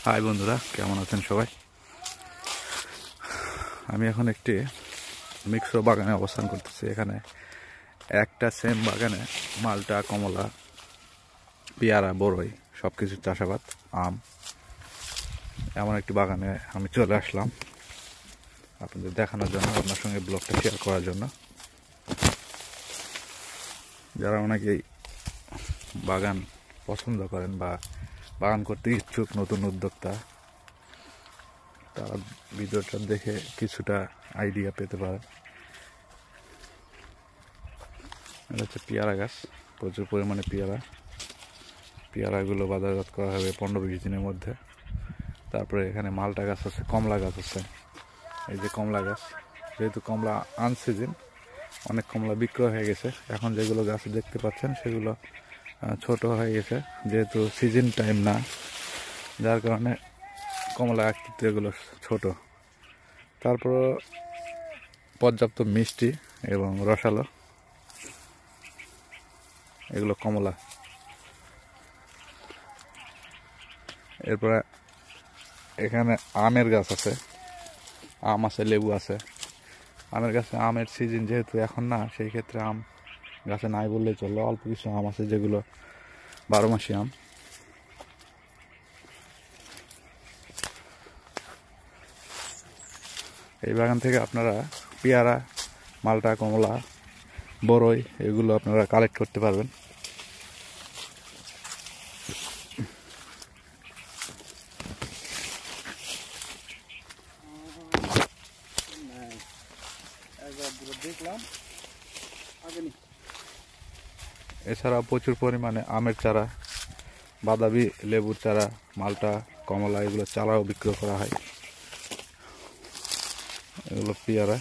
High বন্ধুরা, কেমন আছেন সবাই? আমি এখন একটি মিক্স বাগানে অবস্থান করতেছি। এখানে একটা সেম বাগানে মালটা, কমলা, পেয়ারা, বরই সব কিছু চাষাবাদ, আম, এমন একটি বাগানে আমি চলে আসলাম আপনাদের দেখানোর জন্য, আপনার সঙ্গে ব্লগটা শেয়ার করার জন্য। যারা অনেকেই বাগান পছন্দ করেন বা বাগান করতে ইচ্ছুক, নতুন উদ্যোক্তা, তারা ভিডিওটা দেখে কিছুটা আইডিয়া পেতে পারেন। এটা হচ্ছে পেয়ারা গাছ, প্রচুর পরিমাণে পেয়ারাগুলো বাজারজাত করা হবে 15-20 দিনের মধ্যে। তারপরে এখানে মালটা গাছ আছে, কমলা গাছ আছে। এই যে কমলা গাছ, যেহেতু কমলা আনসিজন, অনেক কমলা বিক্রয় হয়ে গেছে। এখন যেগুলো গাছ দেখতে পাচ্ছেন সেগুলো ছোট হয়ে গেছে, যেহেতু সিজন টাইম না, যার কারণে কমলা আকৃতি এগুলো ছোট। তারপর পর্যাপ্ত মিষ্টি এবং রসালো এগুলো কমলা। এরপরে এখানে আমের গাছ আছে, আম আছে, লেবু আছে। আমের গাছে আমের সিজন যেহেতু এখন না, সেই ক্ষেত্রে আম গাছে নাই বললেই চলে। অল্প কিছু আম আছে যেগুলো 12 মাসি আম। এই বাগান থেকে আপনারা পেয়ারা, মালটা, কমলা, বরই এগুলো আপনারা কালেক্ট করতে পারবেন। এছাড়াও প্রচুর পরিমাণে আমের চারা, বাদাবি লেবুর চারা, মালটা, কমলা এগুলো চারাও বিক্রয় করা হয়। এগুলো পেয়ারা।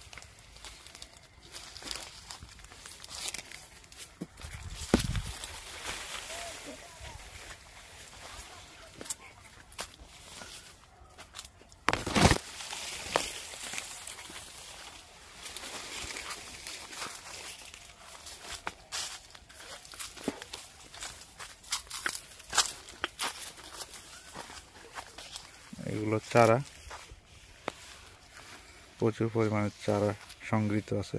এগুলো চারা, প্রচুর পরিমাণে চারা সংগৃহীত আছে।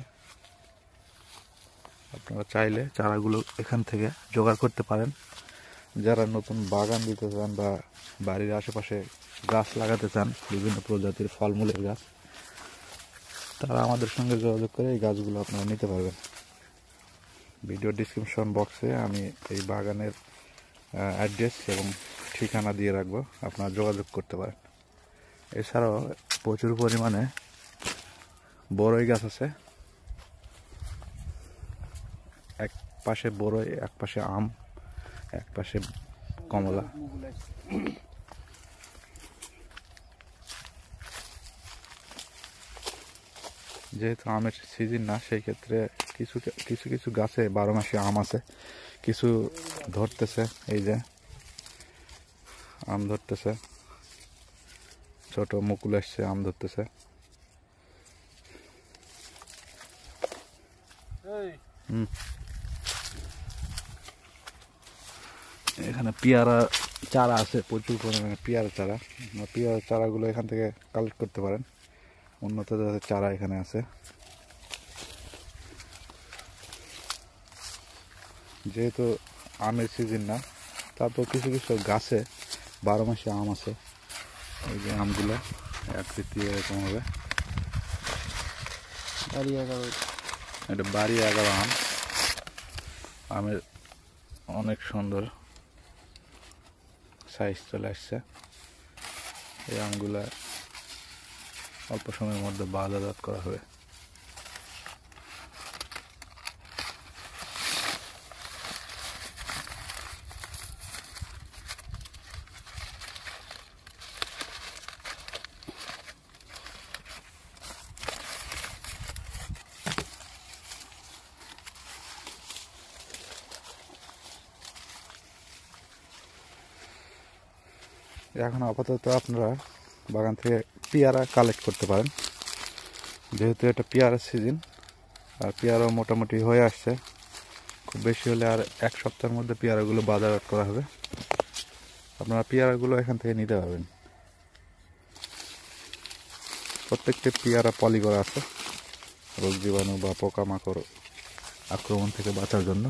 আপনারা চাইলে চারাগুলো এখান থেকে জোগাড় করতে পারেন। যারা নতুন বাগান দিতে চান বা বাড়ির আশেপাশে গাছ লাগাতে চান, বিভিন্ন প্রজাতির ফলমূলের গাছ, তারা আমাদের সঙ্গে যোগাযোগ করে এই গাছগুলো আপনারা নিতে পারবেন। ভিডিও ডিসক্রিপশন বক্সে আমি এই বাগানের অ্যাড্রেস এবং ঠিকানা দিয়ে রাখবো, আপনারা যোগাযোগ করতে পারেন। এছাড়াও প্রচুর পরিমাণে বরই গাছ আছে। এক পাশে বরই, এক পাশে আম, এক পাশে কমলা। যেহেতু আমের সিজন না, সেই ক্ষেত্রে কিছু কিছু কিছু গাছে 12 মাসে আম আছে। কিছু ধরতেছে, এই যে আম ধরতেছে, ছোট মুকুল আসছে, আম ধরতেছে। এখানে পেয়ারা চারা আছে, প্রচুর পরিমাণে পেয়ারা চারা। পেয়ারা চারাগুলো এখান থেকে কালেক্ট করতে পারেন। উন্নত জাতের চারা এখানে আছে। যেহেতু আমের সিজন না, তারপর কিছু কিছু গাছে 12 মাসে আম আছে। এই যে আমগুলো আকৃতি এরকম হবে। এটা বাড়ি 11 আম। আমের অনেক সুন্দর সাইজ চলে আসছে। এই আমগুলা অল্প সময়ের মধ্যে বাজারজাত করা হবে। এখন আপাতত আপনারা বাগান থেকে পেয়ারা কালেক্ট করতে পারেন, যেহেতু এটা পেয়ারার সিজন। আর পেয়ারাও মোটামুটি হয়ে আসছে, খুব বেশি হলে আর 1 সপ্তাহের মধ্যে পেয়ারাগুলো বাজারজাত করা হবে। আপনারা পেয়ারাগুলো এখান থেকে নিতে পারবেন। প্রত্যেকটি পেয়ারা পলি করা আছে রোগ জীবাণু বা পোকামাকড় আক্রমণ থেকে বাঁচার জন্য।